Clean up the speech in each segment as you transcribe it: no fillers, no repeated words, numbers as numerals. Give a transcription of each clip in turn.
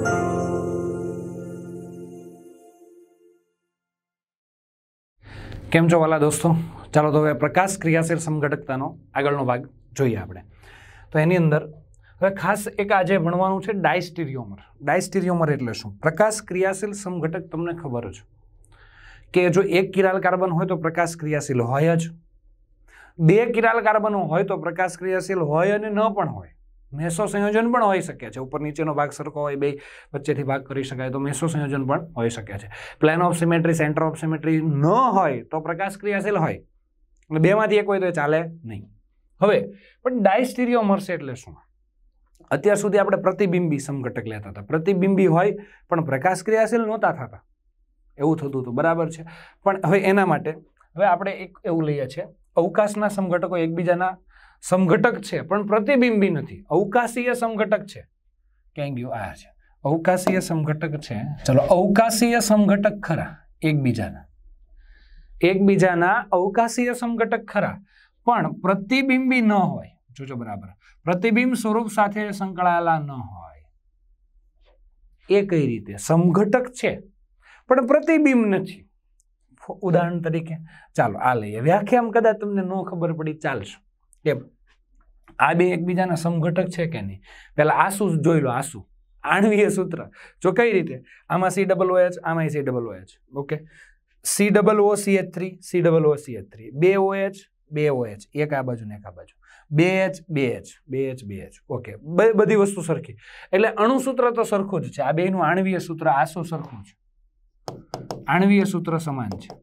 કેમ છો વાલા દોસ્તો? ચાલો તો હવે પ્રકાશ ક્રિયાશીલ સમઘટકતાનો આગળનો ભાગ જોઈએ આપણે. તો એની અંદર હવે ખાસ એક આજે ભણવાનું છે ડાયસ્ટીરિયોમર. ડાયસ્ટીરિયોમર એટલે શું? પ્રકાશ ક્રિયાશીલ સમઘટક તમને ખબર જ કે જો એક કિરાલ કાર્બન હોય તો પ્રકાશ ક્રિયાશીલ હોય જ, બે કિરાલ કાર્બનો હોય તો પ્રકાશ ક્રિયાશીલ હોય અને ન પણ હોય. મેસો સંયોજન પણ હોઈ શકે છે. ઉપર નીચેનો ભાગ સરખો હોય, બે વચ્ચેથી ભાગ કરી શકાય તો મેસો સંયોજન પણ હોઈ શકે છે. Plane of symmetry, centre of symmetry ન હોય તો પ્રકાશ ક્રિયાશીલ હોય, એટલે બેમાંથી એક હોય તો ચાલે નહીં. હવે પણ ડાયસ્ટીરિયોમર્સ એટલે શું? અત્યાર સુધી આપણે પ્રતિબિંબી સમઘટક લેતા હતા. પ્રતિબિંબી હોય પણ પ્રકાશ ક્રિયાશીલ નહોતા થતા, એવું થતું હતું, બરાબર છે. પણ હવે એના માટે હવે આપણે એક એવું લઈએ છીએ, અવકાશના સમઘટકો એકબીજાના સમઘટક છે પણ પ્રતિબિંબી નથી. અવકાશીય સમઘટક છે. ક્યાંય ગયું? આ છે અવકાશીય સમઘટક છે. ચલો, અવકાશીય સમઘટક ખરા એકબીજાના અવકાશીય સમઘટક ખરા, પણ પ્રતિબિંબી ન હોય. જોજો બરાબર, પ્રતિબિંબ સ્વરૂપ સાથે સંકળાયેલા ન હોય. એ કઈ રીતે? સમઘટક છે પણ પ્રતિબિંબ નથી. ઉદાહરણ તરીકે ચાલો આ લઈએ. વ્યાખ્યામાં કદાચ તમને ન ખબર પડી ચાલશે કે આ બે એકબીજાના સમઘટક છે કે નહીં. પેલા આસુ જોઈ લો. આસુ આણ્વીય સૂત્ર જો કઈ રીતે? આમાં COOH, આમાં COOH. ઓકે, COOCH3, COOCH3, બે OH, બે OH, એક આ બાજુ ને એક આ બાજુ, 2H, 2H, 2H, 2H. Okay, બધી વસ્તુ સરખી, એટલે અણુસૂત્ર તો સરખું જ છે. આ બેનું આણ્વીય સૂત્ર આસુ સરખું છે, આણ્વીય સૂત્ર સમાન છે.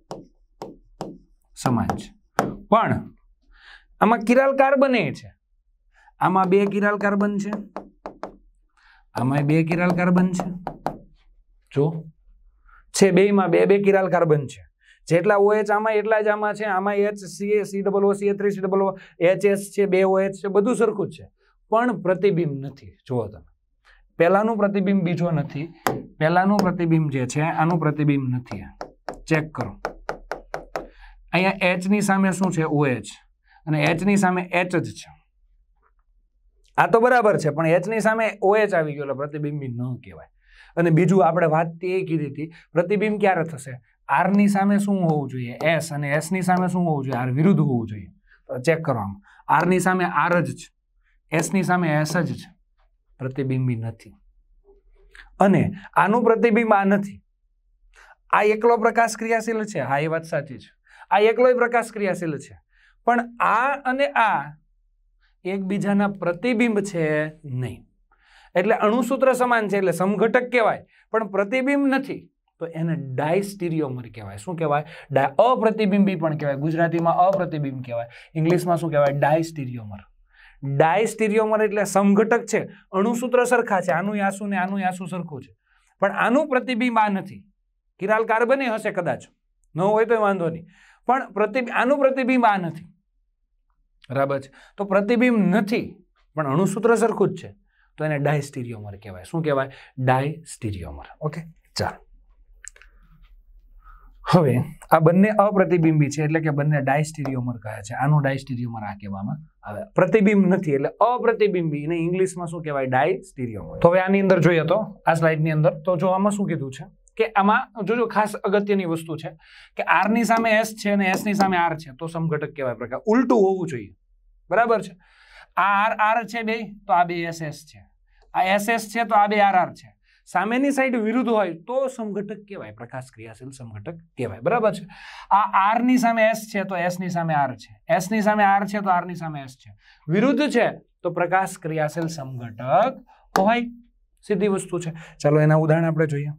પણ આમાં કિરાલ કાર્બન છે. આમાં બે કિરાલ કાર્બન છે, આમાં બે કિરાલ કાર્બન છે. જો છે બેયમાં બે કિરાલ કાર્બન છે. જેટલા OH આમાં એટલા જ આમાં છે. આમાં COOCH3, HS છે, બે OH છે, બધું સરખું જ છે. પણ પ્રતિબિંબ નથી. જુઓ તમે, પહેલાનું પ્રતિબિંબ બીજો નથી. પહેલાનું પ્રતિબિંબ જે છે આનું પ્રતિબિંબ નથી. ચેક કરો. અહીંયા H ની સામે શું છે? OH, અને H ની સામે H જ છે. આ તો બરાબર છે, પણ H ની સામે OH આવી ગયો એટલે પ્રતિબિંબી ન કહેવાય. અને બીજું આપણે વાત તે કીધી હતી, પ્રતિબિંબ ક્યારે થશે? R ની સામે શું હોવું જોઈએ? S, અને S ની સામે શું હોવું જોઈએ? R વિરુદ્ધ હોવું જોઈએ. તો ચેક કરો, આમ R ની સામે R જ છે, S ની સામે S જ છે, પ્રતિબિંબી નથી. અને આનું પ્રતિબિંબ આ નથી. આ એકલો પ્રકાશ ક્રિયાશીલ છે. હા, એ વાત સાચી છે, આ એકલો પ્રકાશ ક્રિયાશીલ છે. પણ આ અને આ એકબીજાના પ્રતિબિંબ છે નહીં. એટલે અણુસૂત્ર સમાન છે એટલે સમઘટક કહેવાય, પણ પ્રતિબિંબ નથી. તો એને ડાયસ્ટીરિયોમર કહેવાય. શું કહેવાય? અપ્રતિબિંબી પણ કહેવાય. ગુજરાતીમાં અપ્રતિબિંબ કહેવાય, ઇંગ્લિશમાં શું કહેવાય? ડાયસ્ટીરિયોમર. ડાયસ્ટીરિયોમર એટલે સમઘટક છે, અણુસૂત્ર સરખા છે, આનું આસુ ને આનું આસુ સરખું છે, પણ આનું પ્રતિબિંબ આ નથી. કિરાલ કાર્બન હશે કદાચ, ન હોય તો વાંધો નહીં, પણ આનું પ્રતિબિંબ આ નથી. બરાબર છે? તો પ્રતિબિંબ નથી પણ અણુસૂત્ર સરખું જ છે, તો એને ડાયસ્ટીરિયોમર કહેવાય. શું કહેવાય? ડાયસ્ટીરિયોમર. ઓકે, ચાલો. હવે આ બંને અપ્રતિબિંબી છે એટલે કે બંને ડાયસ્ટીરિયોમર કહે છે. આનું ડાયસ્ટીરિયોમર આ કહેવામાં આવે. પ્રતિબિંબ નથી એટલે અપ્રતિબિંબી, ને ઇંગ્લિશમાં શું કહેવાય? ડાયસ્ટીરિયોમર. તો હવે આની અંદર જોઈએ તો આ સ્લાઇડની અંદર તો જો આમાં શું કીધું છે કે આમાં જોજો ખાસ અગત્યની વસ્તુ છે કે R ની સામે S છે અને S ની સામે R છે તો સમઘટક કહેવાય. પ્રકાર ઉલટું હોવું જોઈએ. બરાબર છે? આ R છે બે તો આ બે SS છે, આ SS છે તો આ બે RR છે. સામેની સાઈડ વિરુદ્ધ હોય તો સમઘટક કહેવાય, પ્રકાશ ક્રિયાશીલ સમઘટક કહેવાય. બરાબર છે? આ R ની સામે S છે તો S ની સામે R છે, S ની સામે R છે તો R ની સામે S છે. વિરુદ્ધ છે તો પ્રકાશ ક્રિયાશીલ સમઘટક હોય. સીધી વસ્તુ છે. ચાલો એના ઉદાહરણ આપણે જોઈએ.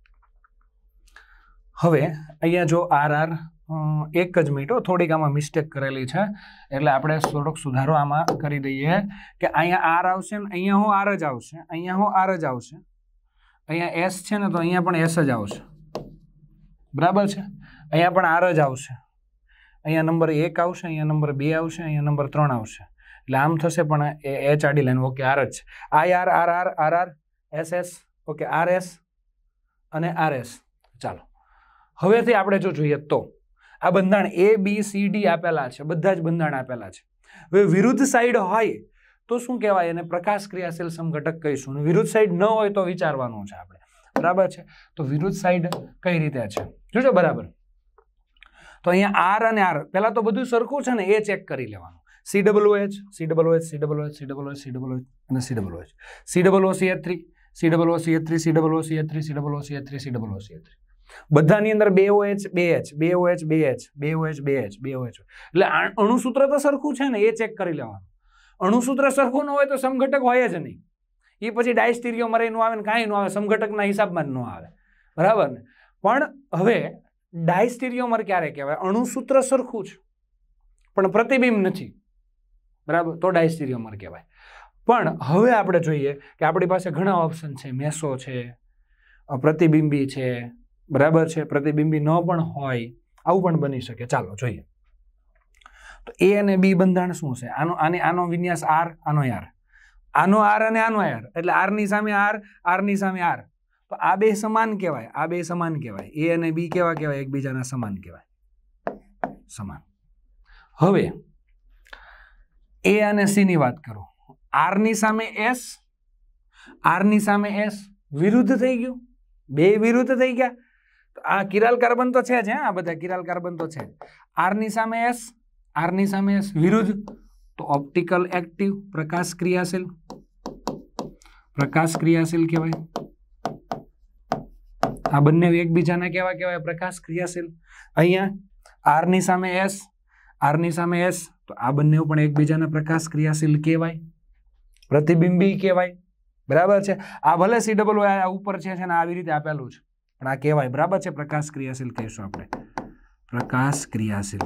હવે અહીંયા જો RR, એક જ મિનિટ, થોડીક આમાં મિસ્ટેક કરેલી છે એટલે આપણે થોડોક સુધારો આમાં કરી દઈએ કે અહીંયા R આવશે ને અહીંયા હું R જ આવશે, અહીંયા હું R જ આવશે, અહીંયા S છે ને તો અહીંયા પણ S જ આવશે. બરાબર છે? અહીંયા પણ R જ આવશે, અહીંયા નંબર 1 આવશે, અહીંયા નંબર 2 આવશે, અહીંયા નંબર 3 આવશે. એટલે આમ થશે પણ એ આડી લાઈન. ઓકે, R જ છે. IR, RR, RR, SS. Okay, RS અને RS. ચાલો હવેથી આપણે જો જોઈએ તો આ બંધાણ A B C D આપેલા છે, બધા જ બંધાણ આપેલા છે. હવે વિરુદ્ધ સાઈડ હોય તો શું કહેવાય? એને પ્રકાશ ક્રિયાશીલ સમઘટક કહીશું. અને વિરુદ્ધ સાઈડ ન હોય તો વિચારવાનું છે આપણે. બરાબર છે? તો વિરુદ્ધ સાઈડ કઈ રીતે છે જોજો. બરાબર. તો અહીંયા આર અને આર પહેલા તો બધું સરખું છે ને એ ચેક કરી લેવાનું. COOH, COOH, COOH, COOH, COOH અને COOH. COOCH3, COOCH3, COOCH3, COOCH3, COOCH3. બધાની અંદર 2 OH 2 H 2 OH 2 H 2 OH 2 H 2 OH. એટલે અણુસૂત્ર તો સરખું છે ને એ ચેક કરી લેવાનું. અણુસૂત્ર સરખું ન હોય તો સમઘટક હોય જ નહીં. એ પછી ડાયસ્ટીરિયોમર નું આવે ને કાંઈ ન આવે, સમઘટકના હિસાબમાં જ ન આવે. બરાબર ને? પણ હવે ડાયસ્ટીરિયોમર ક્યારે કહેવાય? અણુસૂત્ર સરખું છે પણ પ્રતિબિંબ નથી. બરાબર? તો ડાયસ્ટીરિયોમર કહેવાય. પણ હવે આપણે જોઈએ કે આપણી પાસે ઘણા ઓપ્શન છે. મેસો છે, પ્રતિબિંબી છે. બરાબર છે? પ્રતિબિંબી ન પણ હોય, આવું પણ બની શકે. ચાલો જોઈએ. તો એ અને બી બંધારણ શું છે? આનો વિન્યાસ આર, આનો આર, આનો આર અને આનો આર. એટલે આર ની સામે આર, આર ની સામે આર. તો આ બે સમાન કહેવાય, આ બે સમાન કહેવાય. એ અને બી કેવા કહેવાય? એકબીજાના સમાન કહેવાય. સમાન. હવે એ અને સી ની વાત કરું. આર ની સામે એસ, આર ની સામે એસ વિરુદ્ધ થઈ ગયું. બે વિરુદ્ધ થઈ ગયા. આ કિરાલ કાર્બન તો છે જ. આ બધા કિરાલ કાર્બન તો છે. આર ની સામે એસ, આર ની સામે એસ વિરુદ્ધ. તો ઓપ્ટિકલ એક્ટિવ, પ્રકાશ ક્રિયાશીલ, પ્રકાશ ક્રિયાશીલ કહેવાય. આ બંને એકબીજાના કેવા કહેવાય? પ્રકાશ ક્રિયાશીલ. અહીંયા આર ની સામે એસ, આર ની સામે એસ, તો આ બંને પણ એકબીજાના પ્રકાશ ક્રિયાશીલ કહેવાય. પ્રતિબિંબી કહેવાય. બરાબર છે? આ ભલે COO આ ઉપર છે ને આવી રીતે આપેલું છે પણ આ કહેવાય. બરાબર છે? પ્રકાશ ક્રિયાશીલ કહીશું આપણે. પ્રકાશ ક્રિયાશીલ.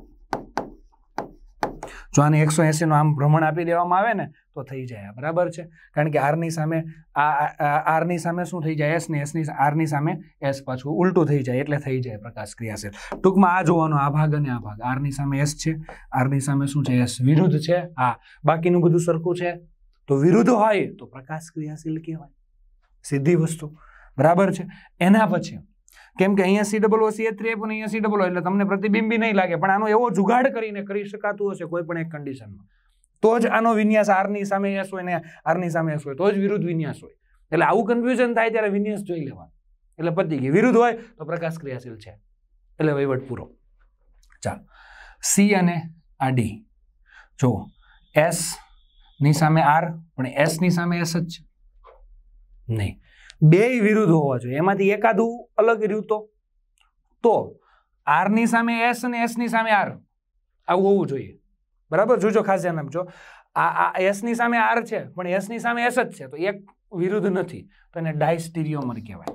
જો આને 180 નું આમ ભ્રમણ આપી દેવામાં આવે ને તો થઈ જાય. બરાબર છે? કારણ કે આર ની સામે આર ની સામે શું થઈ જાય? એસ ને એસ ની આર ની સામે એસ પાછું ઉલટું થઈ જાય એટલે થઈ જાય પ્રકાશ ક્રિયાશીલ. ટૂંકમાં આ જોવાનો, આ ભાગ અને આ ભાગ. આર ની સામે એસ છે, આર ની સામે શું છે? એસ. વિરુદ્ધ છે. હા, બાકીનું બધું સરખું છે. તો વિરુદ્ધ હોય તો પ્રકાશ ક્રિયાશીલ કહેવાય. સીધી વસ્તુ. બરાબર છે? એના પછી કેમ કે અહીંયા COOCH3 આપ્યું ને અહીંયા COO, એટલે તમને પ્રતિબિંબી નહીં લાગે. પણ આનો એવો જુગાડ કરીને કરી શકાતું હશે કોઈ પણ એક કન્ડિશનમાં, તો જ આનો વિન્યાસ આર ની સામે એસ હોય ને આર ની સામે એસ હોય તો જ વિરુદ્ધ વિન્યાસ હોય. એટલે આવું કન્ફ્યુઝન થાય ત્યારે વિન્યાસ જોઈ લેવાનું. એટલે પતી ગઈ. વિરુદ્ધ હોય તો પ્રકાશ ક્રિયાશીલ છે. એટલે વહીવટ પૂરો. ચાલો, સી અને આ ડી. જો એસ ની સામે આર, પણ એસ ની સામે એસ જ છે નહીં. બે વિરુદ્ધ હોવા જોઈએ. એમાંથી એકાદું અલગ રહ્યું તો આર ની સામે એસ અને એસ ની સામે આર આવું હોવું જોઈએ. બરાબર? જોજો, ખાસ ધ્યાન આપજો. આ એસ ની સામે આર છે પણ એસ ની સામે એસ જ છે, તો એક વિરુદ્ધ નથી. તો એને ડાયસ્ટીરિયોમર કહેવાય.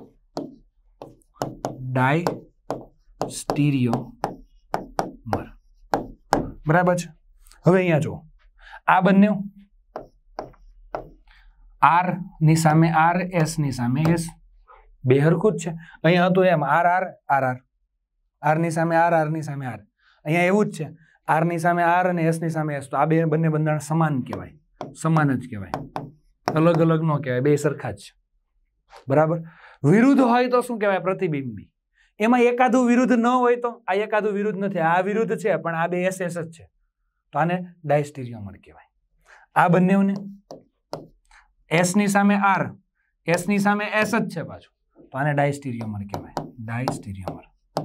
ડાયસ્ટીરિયોમર. બરાબર છે? હવે અહીંયા જુઓ, આ બંને આર ની સામે આર, એસ ની સામે એસ, બે હરખું જ છે. અહીંયા હતું એમ R R R R, R ની સામે આર, આર ની સામે આર. અહીંયા એવું જ છે, આર ની સામે આર અને એસ ની સામે એસ. તો આ બે બંને બંધારણ સમાન કહેવાય. સમાન જ કહેવાય. અલગ અલગ ન કહેવાય, બે સરખા જ છે. બરાબર? વિરુદ્ધ હોય તો શું કહેવાય? પ્રતિબિંબી. એમાં એકાદું વિરુદ્ધ ન હોય તો આ એકાદું વિરુદ્ધ નથી. આ વિરુદ્ધ છે પણ આ બે એસ એસ જ છે, તો આને ડાયસ્ટીરિયોમર કહેવાય. આ બંનેને એસ ની સામે આર, એસ ની સામે એસ જ છે પાછું, તો આને ડાયસ્ટીરિયોમર કહેવાય. ડાયસ્ટીરિયોમર.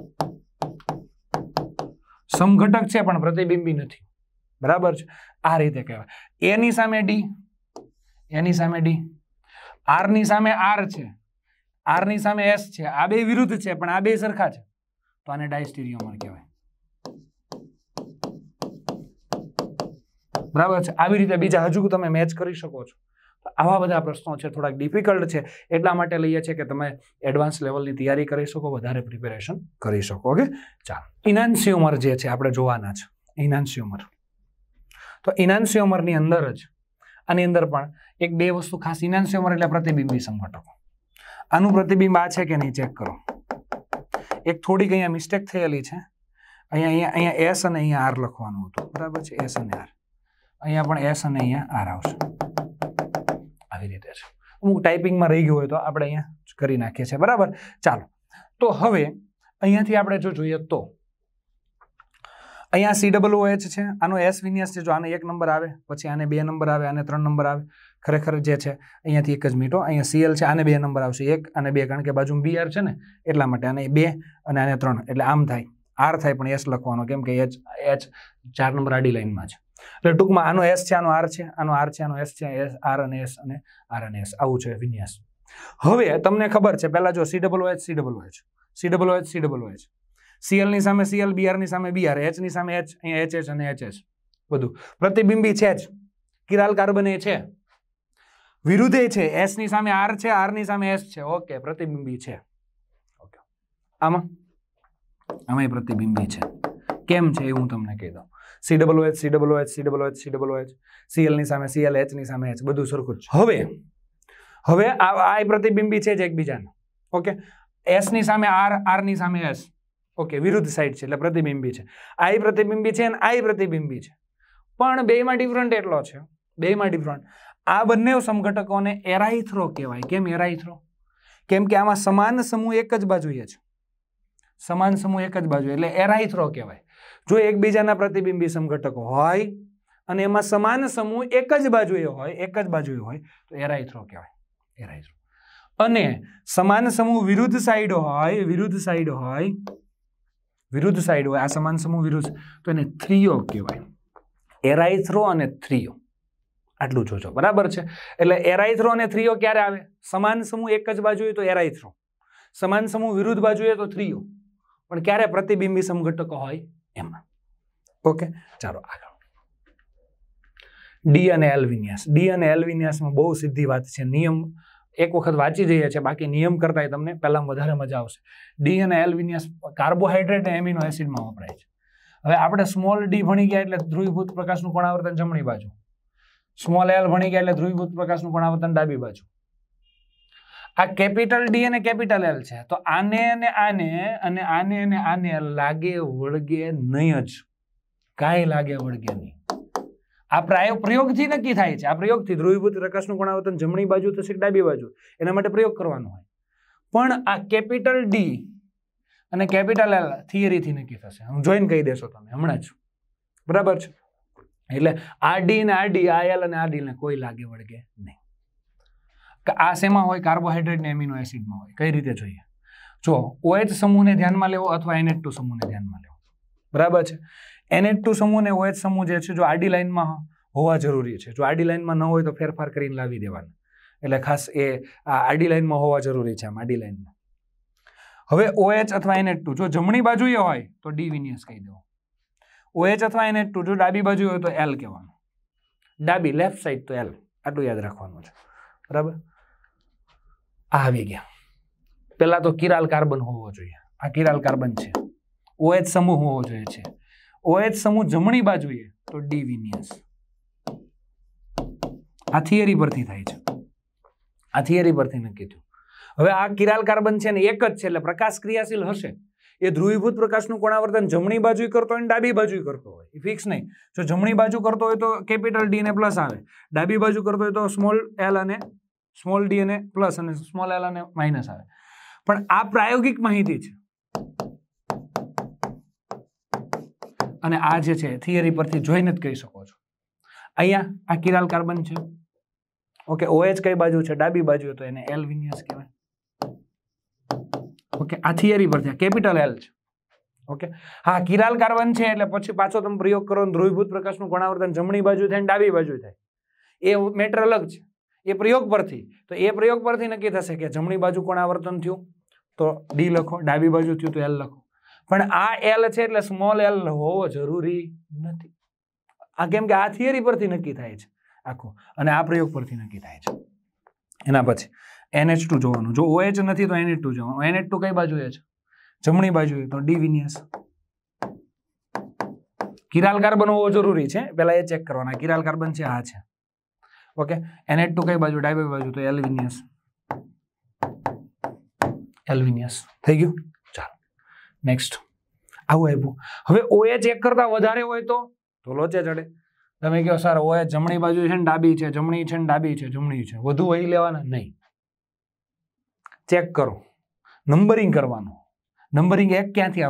સમઘટક છે પણ પ્રતિબિંબી નથી. બરાબર છે? આ રીતે કહેવાય. એ ની સામે ડી, એની સામે ડી, આર ની સામે આર છે, આર ની સામે એસ છે. આ બે વિરુદ્ધ છે પણ આ બે સરખા છે, તો આને ડાયસ્ટીરિયોમર કહેવાય. બરાબર છે? આવી રીતે બીજા હજુ તમે મેચ કરી શકો છો. આવા બધા પ્રશ્નો છે, થોડાક ડિફિકલ્ટ છે, એટલા માટે લઈએ છીએ કે તમે એડવાન્સ લેવલની તૈયારી કરી શકો, વધારે પ્રિપેરેશન કરી શકો. ઓકે, ચાલો. ઇનાન્સિયોમર જે છે આપણે જોવાના છે. ઇનાન્સિયોમર. તો ઇનાન્સિયોમરની અંદર જ આની અંદર પણ એક બે વસ્તુ ખાસ. ઇનાન્સિયોમર એટલે પ્રતિબિંબી સમઘટકો. આનું પ્રતિબિંબ આ છે કે નહીં ચેક કરો. એક થોડીક અહીંયા મિસ્ટેક થયેલી છે. અહીંયા એસ અને અહીંયા આર લખવાનું હતું. બરાબર છે? એસ અને આર. અહીંયા પણ એસ અને અહીંયા આર આવશે. આવી રીતે છે. અમુક ટાઈપિંગમાં રહી ગયું હોય તો આપણે અહીંયા કરી નાખીએ છીએ. બરાબર? ચાલો. તો હવે અહીંયાથી આપણે જો જોઈએ તો અહીંયા COOH છે, આનો S વિન્યાસ છે. જો આને 1 નંબર આવે, પછી આને 2 નંબર આવે, આને 3 નંબર આવે. ખરેખર જે છે અહીંયાથી એક જ મીટો. અહીંયા Cl છે, આને 2 નંબર આવશે, 1 અને 2, કારણ કે બાજુમાં Br છે ને એટલા માટે. આને 2 અને આને 3, એટલે આમ થાય R થાય, પણ S લખવાનો, કેમ કે H 4 નંબર આડી લાઈનમાં છે. એટલે ટૂંકમાં આનો S છે, આનો R છે, આનો R છે, આનો S છે, R અને S અને R અને S, આવું છે વિન્યાસ. હવે તમને ખબર છે, પહેલા જો COOH, Cl ની સામે Cl, Br ની સામે Br, H ની સામે H, અહીંયા HH અને HH બધું પ્રતિબિંબી છે જ. કિરાલ કાર્બન એ છે, વિરુદ્ધ છે. S ની સામે R છે, R ની સામે S છે. ઓકે, પ્રતિબિંબી છે. ઓકે, આમાં પ્રતિબિંબી છે. કેમ છે એ હું તમને કહી દઉં. COOH, Cl ની સામે Cl, H ની સામે H, બધું સરખું જ. હવે આ પ્રતિબિંબી છે જ એકબીજાને. ઓકે, S ની સામે R, R ની સામે S. ઓકે, વિરુદ્ધ સાઈડ છે એટલે પ્રતિબિંબી છે. આ પ્રતિબિંબી છે અને આ પ્રતિબિંબી છે, પણ બેમાં ડિફરન્ટ એટલો છે, બેમાં ડિફરન્ટ. આ બંને સમઘટકોને એરાઇથ્રો કહેવાય. કેમ એરાઇથ્રો? કેમ કે આમાં સમાન સમૂહ એક જ બાજુએ છે. સમાન સમૂહ એક જ બાજુ એટલે એરાઇથ્રો કહેવાય. જો એકબીજાના પ્રતિબિંબી સમઘટકો હોય અને એમાં સમાન સમૂહ એક જ બાજુએ હોય, તો એરાઇથ્રો કહેવાય. એરાઇથ્રો. અને સમાન સમૂહ વિરુદ્ધ સાઈડ હોય, આ સમાન સમૂહ વિરુદ્ધ, તો એને થ્રીઓ કહેવાય. એરાઇથ્રો અને થ્રીઓ, આટલું જોજો, બરાબર છે. એટલે એરાઇથ્રો અને થ્રીઓ ક્યારે આવે? સમાન સમૂહ એક જ બાજુએ તો એરાઇથ્રો, સમાન સમૂહ વિરુદ્ધ બાજુએ તો થ્રીઓ, પણ ક્યારે? પ્રતિબિંબી સમઘટકો હોય એમાં. ઓકે, ચાલો આગળ. ડી અને એલ વિન્યાસ. ડી અને એલ વિન્યાસમાં બહુ સીધી વાત છે. નિયમ એક વખત વાંચી જઈએ છે, બાકી નિયમ કરતા તમને પહેલા વધારે મજા આવશે. ડી અને એલ વિન્યાસ કાર્બોહાઈડ્રેટ અને એમિનો એસિડમાં વપરાય છે. હવે આપણે સ્મોલ ડી ભણી ગયા એટલે ધ્રુવીભૂત પ્રકાશનું કોણાવર્તન જમણી બાજુ, સ્મોલ એલ ભણી ગયા એટલે ધ્રુવીભૂત પ્રકાશનું કોણાવર્તન ડાબી બાજુ. આ કેપિટલ ડી અને કેપિટલ એલ છે, તો આને અને આને લાગે વળગે નહીં જ, કાંઈ લાગે વળગે નહીં. આ પ્રયોગથી નક્કી થાય છે. આ પ્રયોગથી ધ્રુવીભૂત પ્રકાશનું કોણાવર્તન જમણી બાજુ થશે કે ડાબી બાજુ, એના માટે પ્રયોગ કરવાનો હોય. પણ આ કેપિટલ ડી અને કેપિટલ એલ થિયરીથી નક્કી થશે. હું જોઈને કહી દેશો તમે હમણાં જ, બરાબર છે. એટલે આ ડી ને આ ડી, આ એલ અને આ ડી ને કોઈ લાગે વળગે નહીં. આ શેમાં હોય? કાર્બોહાઈડ્રેટ ને એમિનો એસિડમાં હોય. કઈ રીતે જોઈએ? જો OH સમૂહને ધ્યાનમાં લેવો અથવા NH2 સમૂહને ધ્યાનમાં લેવો, બરાબર છે. NH2 સમૂહ ને OH સમૂહ જે છે, જો આડી લાઈનમાં હોવા જરૂરી છે. જો આડી લાઈનમાં ન હોય તો ફેરફાર કરીને લાવી દેવાના. એટલે ખાસ એ આડી લાઈનમાં હોવા જરૂરી છે. આમ આડી લાઈનમાં. હવે OH અથવા NH2 જો જમણી બાજુએ હોય તો ડી વિન્યાસ કહી દેવો. OH અથવા NH2 જો ડાબી બાજુ હોય તો L કહેવાનું. ડાબી લેફ્ટ સાઈડ તો L, આટલું યાદ રાખવાનું છે, બરાબર. આ આવી ગયા. પેલા તો કિરાલ કાર્બન હોવો જોઈએ. આ કિરાલ કાર્બન છે. OH સમૂહ હોવો જોઈએ છે. OH સમૂહ જમણી બાજુએ તો ડી વિન્યાસ. આ થિયરી પરથી થાય છે. આ થિયરી પરથી નક્કી થયું. હવે આ કિરાલ કાર્બન છે ને એક જ છે, એટલે પ્રકાશ ક્રિયાશીલ હશે. એ ધ્રુવીભૂત પ્રકાશનું કોણાવર્તન જમણી બાજુ કરતો હોય ને ડાબી બાજુ કરતો હોય, એ ફિક્સ નહીં. જો જમણી બાજુ કરતો હોય તો કેપિટલ ડી ને પ્લસ આવે, ડાબી બાજુ કરતો હોય તો સ્મોલ ડી અને પ્લસ અને સ્મોલ એલ અને માઇનસ આવે. પણ આ પ્રાયોગિક માહિતી છે અને આ જે છે થિયરી પરથી જોઈને જ કહી શકો છો. અહીંયા આ કિરાલ કાર્બન છે. ઓકે, OH કઈ બાજુ છે? ડાબી બાજુ, તો એને એલ વિન્યાસ કહેવાય. ઓકે, આ થિયરી પરથી કેપિટલ એલ છે. ઓકે, હા, કિરાલ કાર્બન છે એટલે પછી પાછો તમે પ્રયોગ કરો, ધ્રુવીભૂત પ્રકાશનું કોણાવર્તન જમણી બાજુ થાય ને ડાબી બાજુ થાય, એ મેટર અલગ છે. એ પ્રયોગ પરથી, તો એ પ્રયોગ પરથી નક્કી થશે કે જમણી બાજુ કોણાવર્તન થયું તો ડી લખો, ડાબી બાજુ થયું તો એલ લખો. પણ આ એલ છે એટલે સ્મોલ એલ હોવો જરૂરી નથી. આ કેમ કે આ થિયરી પરથી નક્કી થાય છે આખું, અને આ પ્રયોગ પરથી નક્કી થાય છે. એના પછી NH2 જોવાનું. જો OH નથી તો NH2 જોવાનું. NH2 કઈ બાજુએ છે? જમણી બાજુએ, તો ડી વિન્યાસ. કિરાલ કાર્બન હોવો જરૂરી છે, પેલા એ ચેક કરવાના. કિરાલ કાર્બન છે, આ છે. ઓકે, NH2 કઈ બાજુ? ડાબી બાજુ, તો એલ વિન્યાસ. એલ વિન્યાસ થઈ ગયું. ચાલો નેક્સ્ટ. આવું આવ્યું. હવે OH એક કરતા વધારે હોય તો લોચે ચડે. તમે કહો સર OH જમણી બાજુ છે ને ડાબી છે, જમણી છે ને ડાબી છે, જમણી છે, વધુ વહી લેવાના નહીં. ચેક કરો, નંબરિંગ કરવાનું. નંબરિંગ એક ક્યાંથી આવશે?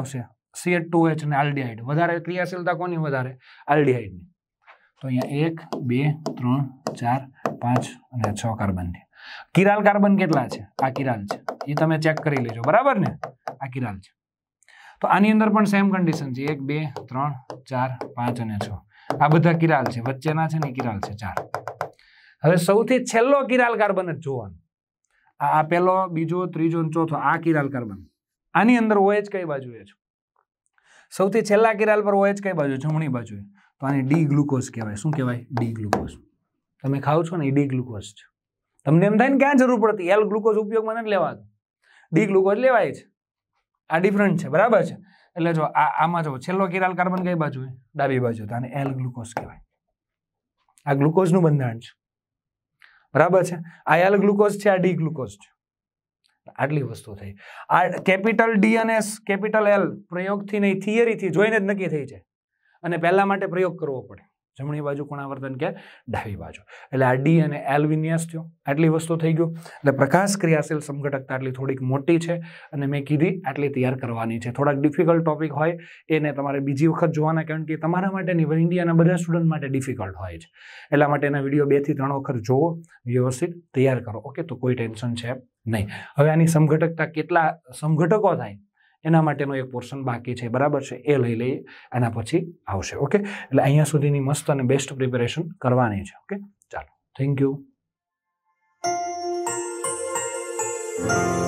CH2H અને આલ્ડીહાઇડ વધારે ક્રિયાશીલતા કોની વધારે આલ્ડીહાઇડની તો અહીંયા 1 2 3 4 5 અને 6 કાર્બન છે કિરાલ કાર્બન કેટલા છે આ કિરાલ છે એ તમે ચેક કરી લેજો બરાબર ને આ કિરાલ છે તો આની અંદર પણ સેમ કન્ડિશન છે 1 2 3 4 5 અને 6 આ બધા કિરાલ છે વચ્ચેના છે ને કિરાલ છે 4 હવે સૌથી છેલ્લો કિરાલ કાર્બન જ જોવાનો આ પહેલો બીજો ત્રીજો અને ચોથો આ કિરાલ કાર્બન આની અંદર OH કઈ બાજુએ છે સૌથી છેલ્લા કિરાલ પર OH કઈ બાજુ જમણી બાજુએ તો આને ડી ગ્લુકોઝ કહેવાય શું કહેવાય ડી ગ્લુકોઝ તમે ખાવ છો ને એ ડી ગ્લુકોઝ છે તમને એમ થાય ને ક્યાં જરૂર પડતી એલ ગ્લુકોઝ ઉપયોગમાં નથી લેવાતો ડી ગ્લુકોઝ લેવાય છે આ ડિફરન્ટ છે બરાબર છે એટલે જો આમાં જો છેલ્લો કિરાલ કાર્બન કઈ બાજુ ડાબી બાજુ તો આને એલ ગ્લુકોઝ કહેવાય આ ગ્લુકોઝનું બંધારણ છે બરાબર છે આ એલ ગ્લુકોઝ છે આ ડી ગ્લુકોઝ છે આટલી વસ્તુ થઈ આ કેપિટલ ડી અને કેપિટલ એલ પ્રયોગથી નહીં થિયરીથી જોઈને જ નક્કી થઈ જાય અને પહેલા માટે પ્રયોગ કરવો પડે જમણી બાજુ કોણાવર્તન કે ડાબી બાજુ એટલે આ ડી અને એલ વિન્યાસ થયો આટલી વસ્તુ થઈ ગયું એટલે પ્રકાશ ક્રિયાશીલ સમઘટકતા આટલી થોડીક મોટી છે અને મેં કીધી આટલી તૈયાર કરવાની છે થોડાક ડિફિકલ્ટ ટોપિક હોય એને તમારે બીજી વખત જોવાના કારણ કે તમારા માટે નહીં ઇન્ડિયાના બધા સ્ટુડન્ટ માટે ડિફિકલ્ટ હોય છે એટલા માટે એના વિડીયો 2 થી 3 વખત જોવો વ્યવસ્થિત તૈયાર કરો ઓકે તો કોઈ ટેન્શન છે નહીં હવે આની સમઘટકતા કેટલા સમઘટકો થાય એના માટેનો એક પોર્શન બાકી છે બરાબર છે એ લઈ લઈએ આના પછી આવશે ઓકે એટલે અહીંયા સુધીની મસ્ત અને બેસ્ટ પ્રિપેરેશન કરવાની છે ઓકે ચાલો થેન્ક યુ